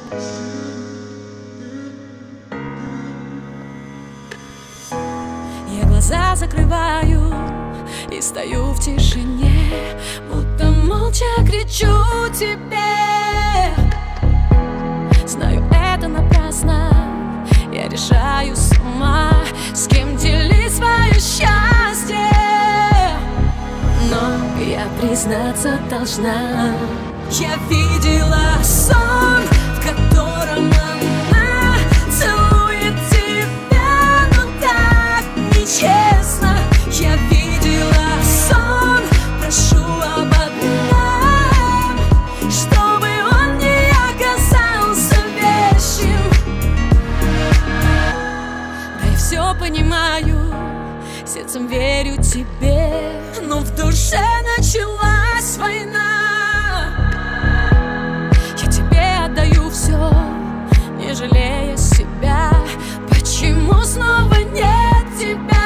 Я глаза закрываю и стою в тишине, будто молча кричу тебе. Знаю, это напрасно, я решаю сама, с кем делить свое счастье. Но я признаться должна, я видела сон, в котором она целует тебя, но так нечестно. Я видела сон, прошу об одном, чтобы он не оказался вещим. Да я все понимаю, сердцем верю тебе, но в душе началась война. Я тебе отдаю все, не жалея себя. Почему снова нет тебя?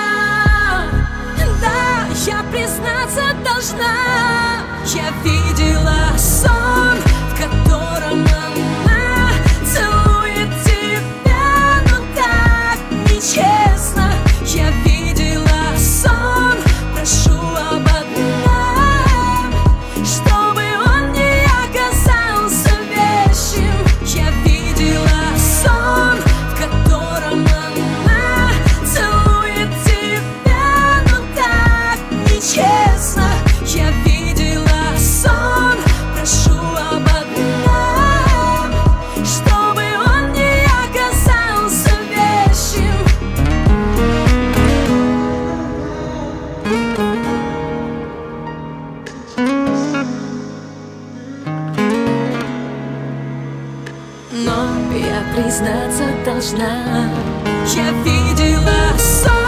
Да, я признаться должна, я видела сон, в котором она целует тебя, но так нечестно. Я видела сон, прошу об одном, чтобы он не оказался вещим. Я видела сон, в котором она целует тебя, но так нечестно. Я видела сон, прошу об одном, чтобы он не оказался вещим. Но я признаться должна, я видела сон.